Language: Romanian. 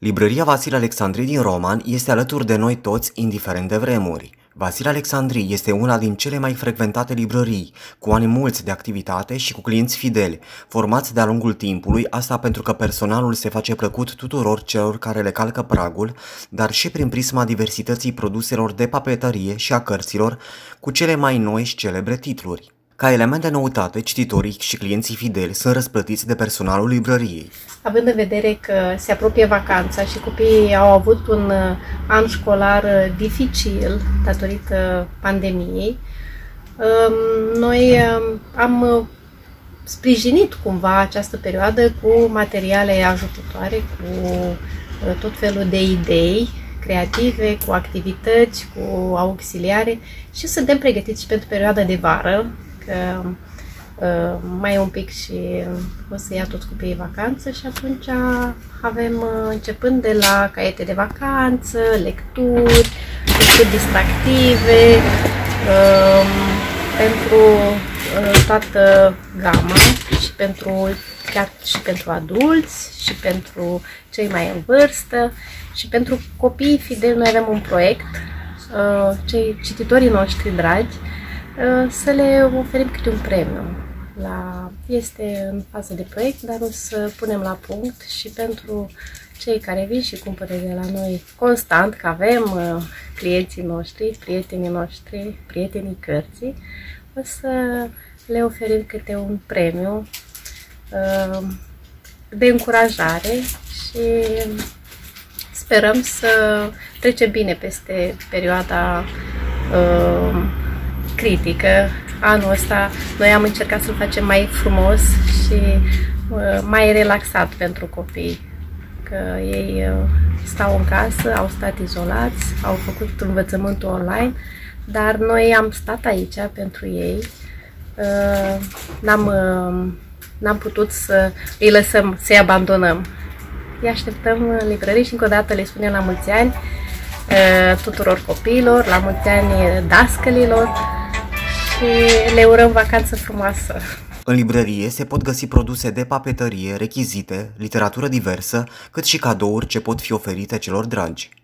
Librăria Vasile Alexandri din Roman este alături de noi toți, indiferent de vremuri. Vasile Alexandri este una din cele mai frecventate librării, cu ani mulți de activitate și cu clienți fideli, formați de-a lungul timpului, asta pentru că personalul se face plăcut tuturor celor care le calcă pragul, dar și prin prisma diversității produselor de papeterie și a cărților, cu cele mai noi și celebre titluri. Ca element de noutate, cititorii și clienții fideli sunt răsplătiți de personalul librăriei. Având în vedere că se apropie vacanța și copiii au avut un an școlar dificil datorită pandemiei, noi am sprijinit cumva această perioadă cu materiale ajutătoare, cu tot felul de idei creative, cu activități, cu auxiliare și suntem pregătiți și pentru perioada de vară, că mai e un pic și o să ia toți copiii vacanță și atunci avem, începând de la caiete de vacanță, lecturi distractive, pentru toată gama chiar și pentru adulți și pentru cei mai în vârstă și pentru copiii fideli. Noi avem un proiect, cei cititorii noștri dragi, să le oferim câte un premiu. Este în fază de proiect, dar o să punem la punct și pentru cei care vin și cumpără de la noi constant, că avem clienții noștri, prietenii cărții, o să le oferim câte un premiu de încurajare și sperăm să trecem bine peste perioada critică. Anul ăsta noi am încercat să-l facem mai frumos și mai relaxat pentru copii, că ei stau în casă, au stat izolați, au făcut învățământul online, dar noi am stat aici pentru ei. N-am putut să îi lăsăm, să-i abandonăm. Îi așteptăm în librărie și încă o dată le spunem la mulți ani tuturor copiilor, la mulți ani dascălilor și le urăm vacanță frumoasă. În librărie se pot găsi produse de papeterie, rechizite, literatură diversă, cât și cadouri ce pot fi oferite celor dragi.